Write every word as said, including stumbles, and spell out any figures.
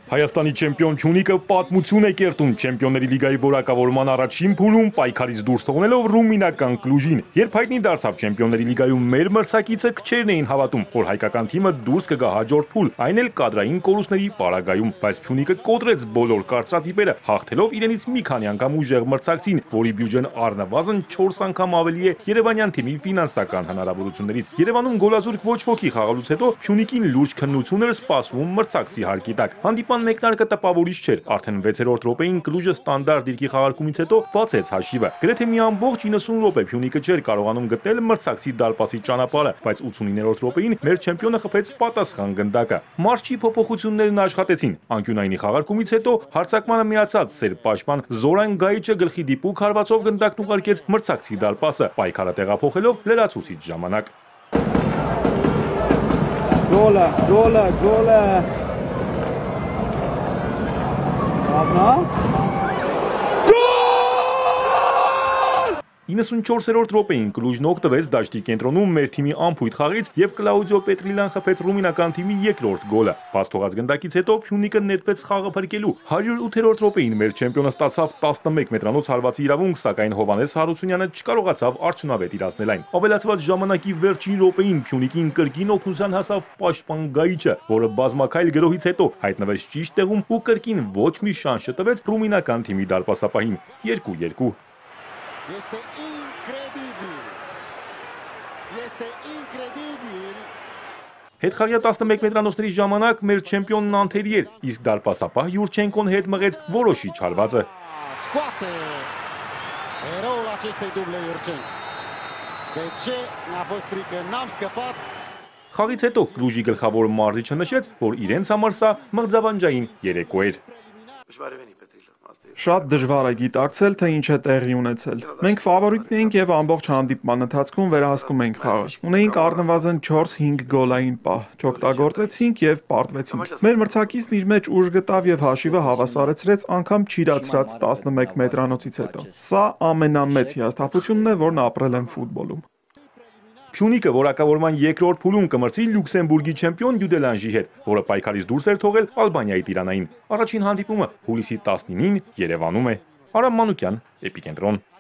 Հայաստանի չեմպիոն Փյունիկը պատմություն է կերտում Չեմպիոնների լիգայի որակավորման առաջին փուլում պայքարից դուրս թողնելով ռումինական Կլուժին։ Երբ հայտնի դարձավ Չեմպիոնների լիգայում մեր մրցակիցը, քչերն էին հավատում, որ հայկական թիմը դուրս կգա հաջորդ փուլ, այն էլ կադրային կորուստների պարագայում, բայց Փյունիկը կոտրեց բոլոր կարծրատիպերը, հաղթելով իրենից մի քանի անգամ ուժեղ մրցակցին, որի բյուջեն առնվազն չորս անգամ ավելի է երևանյան թիմի ֆինանսական հնարավորություններից։ Երևանում գոլազուրկ ոչ ոքի խաղալուց հետո Փյունիկին լուրջ քննություն էր սպասվում մրցակցի հարկի տակ։ Հանդիպան մեկնարկը տպավորիչ չէր, արդեն վեցերորդ րոպեին Կլուժը ստանդարտ դիրքի խաղարկումից հետո բացեց հաշիվը։ Գրեթե մի ամբողջ իննսուն րոպե Փյունիկը չէր կարողանում գտնել մրցակցի դարպասի ճանապարհը, բայց ութսունիններորդ րոպեին մեր չեմպիոնը խփեց պատասխան գնդակը։ Մարշի փոփոխություններն աշխատեցին։ Անկյունայինի խաղարկումից հետո հարձակմանը միացած Սերբ պաշտպան Զորան Գայիչը գլխի դիպուկ հարվածով գնդակն ուղարկեց մրցակցի դարպասը, պայքարը տեղափոխելով լրացուցիչ ժամանակ։ Գոլը, գոլը, գոլը։ Աբնա։ իննսունչորսերորդ րոպեին Կլուժն օգտվեց դաշտի կենտրոնում մեր թիմի անփույթ խաղից եւ Կլաուդիո Պետրիլյան խփեց ռումինական թիմի երկրորդ գոլը։ Բաց թողած գնդակից հետո Փյունիկը նետվեց խաղը փրկելու։ հարյուր ութերորդ րոպեին մեր չեմպիոնը ստացավ տասնմեկ մետրանոց հարվածի իրավունք, սակայն Հովանես Հարությունյանը չկարողացավ արդյունավետ իրացնել այն։ Ավելացված ժամանակի վերջին րոպեին Փյունիկին կրկին օգնության հասավ պաշտպան Գայիչը, որը բազմակայլ գրոհից հետո հայտնվեց ճիշտ տեղում ու կրկին ոչ մի շանս չտվեց ռումինական թիմի դարպասապահին։ երկու երկու։ Este incredibil. Este incredibil. Հետխաղյա տասնմեկ մետրանոցների ժամանակ մեր չեմպիոնն անթերի էր, իսկ դարպասապահ Յուրչենկոն հետ մղեց որոշիչ հարվածը։ Scoate eroul acestei duble Iurchenko. De ce n-a fost frică? N-am scăpat. Խաղից հետո Կլուժի գլխավոր մարզիչը նշեց, որ իրենց համար սա մղձավանջային երեկո էր։ Շատ դժվար է գիտակցել, թե ինչ է տեղի ունեցել։ Մենք ֆավորիտն էինք եւ ամբողջ հանդիպման ընթացքում վերահսկում էինք խաղը։ Ունեինք առնվազն չորս-հինգ գոլային պահ, չօգտագործեցինք եւ պարտվեցինք։ Մեր մրցակիցն իր մեջ ուժ գտավ եւ հաշիվը հավասարեցրեց անգամ չիրացրած տասնմեկ մետրանոցից հետո։ Սա ամենամեծ հիասթափությունն է, որն ապրել եմ ֆուտբոլում։ Փյունիկը որակավորման երկրորդ փուլում կմրցի Լյուքսեմբուրգի չեմպիոն Դյուդելանժի հետ, որը պայքարից դուրս էր թողել Ալբանիայի Տիրանային։ Առաջին հանդիպումը հուլիսի տասնինին Երևանում է։ Արամ Մանուկյան, Էպիկենտրոն։